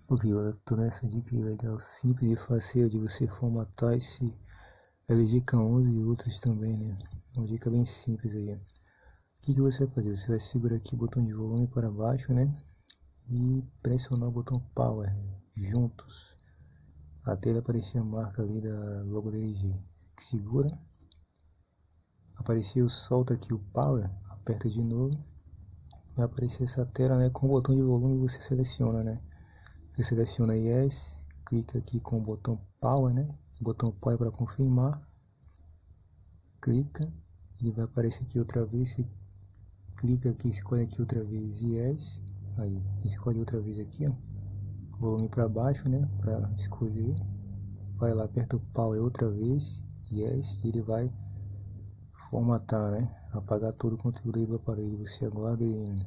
Ok, eu tô nessa dica aí legal, simples e fácil de você formatar esse LG K11 e outros também, né? Uma dica bem simples aí. O que você vai fazer? Você vai segurar aqui o botão de volume para baixo, né? E pressionar o botão Power juntos até ele aparecer a marca ali da logo da LG. Segura, apareceu, solta aqui o Power, aperta de novo, vai aparecer essa tela, né? Com o botão de volume você seleciona, né? Você seleciona Yes, clica aqui com o botão Power, né? O botão Power para confirmar, clica, ele vai aparecer aqui outra vez, você clica aqui, escolhe aqui outra vez Yes, aí escolhe outra vez aqui, ó, volume para baixo, né? Para escolher, vai lá, aperta o Power outra vez, Yes, e ele vai formatar, né? Apagar todo o conteúdo aí do aparelho. Você aguarda ele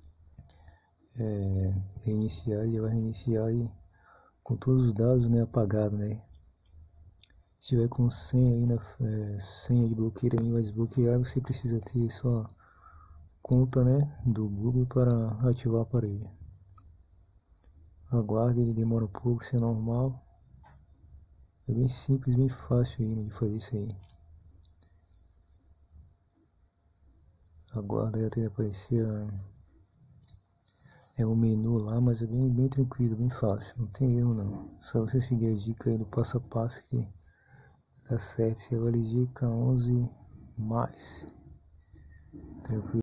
reiniciar, ele vai reiniciar e com todos os dados, né, apagado, né? Se tiver com senha aí senha de bloqueio também vai desbloquear, você precisa ter sua conta, né, do Google para ativar o aparelho. Aguarde, ele demora um pouco, isso é normal. É bem simples, bem fácil aí, né, de fazer isso aí. Aguarda aí até aparecer o menu lá, mas é bem tranquilo, bem fácil, não tem erro não. Só você seguir a dica aí do passo a passo que dá certo. Esse é o LG K11+, tranquilo.